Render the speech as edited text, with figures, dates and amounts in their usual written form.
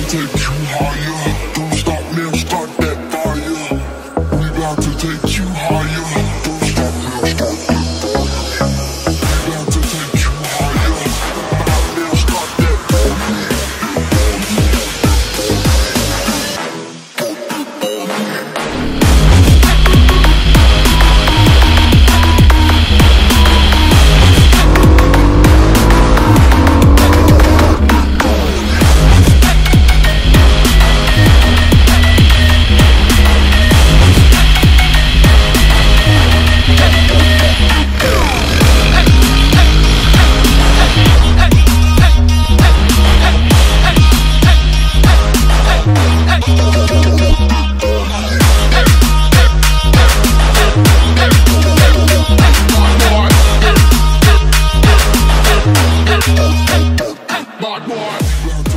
take you higher. Don't stop now, start that fire. We about to take you higher. Don't stop now, start that fire. We about to take you higher. Stop now, start that fire. Bad boy.